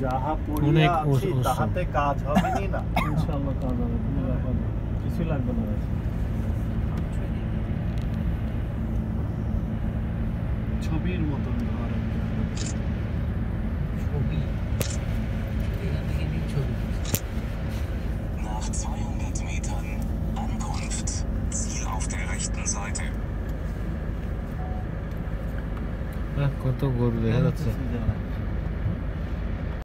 যাহা অনেক পড়িয়া আছি ওষুধ। তাহাতে কাজ হবেনি না। ইনশাআল্লাহ কাজ হবে, কোনো ব্যাপার না, কিছুই লাগবে না। ছবির মতন ঘর একটা। ছবি এখান থেকে নিয়ে ছবি Nach 200 Metern Ankunft. Ziel auf der rechten Seite. কত গরু দেখা যাচ্ছে। যারা